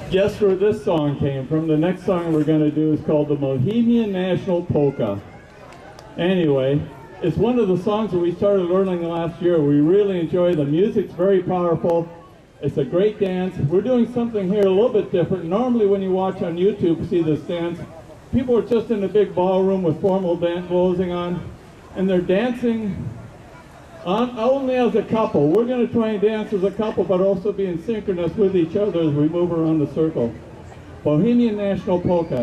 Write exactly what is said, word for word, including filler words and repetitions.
Guess where this song came from? The next song we're going to do is called the Bohemian National Polka. Anyway, it's one of the songs that we started learning last year. We really enjoy the music's very powerful. It's a great dance. We're doing something here a little bit different. Normally when you watch on YouTube, see this dance, people are just in a big ballroom with formal dance clothing on, and they're dancing on, only as a couple. We're going to try and dance as a couple, but also be in synchronous with each other as we move around the circle. Bohemian National Polka.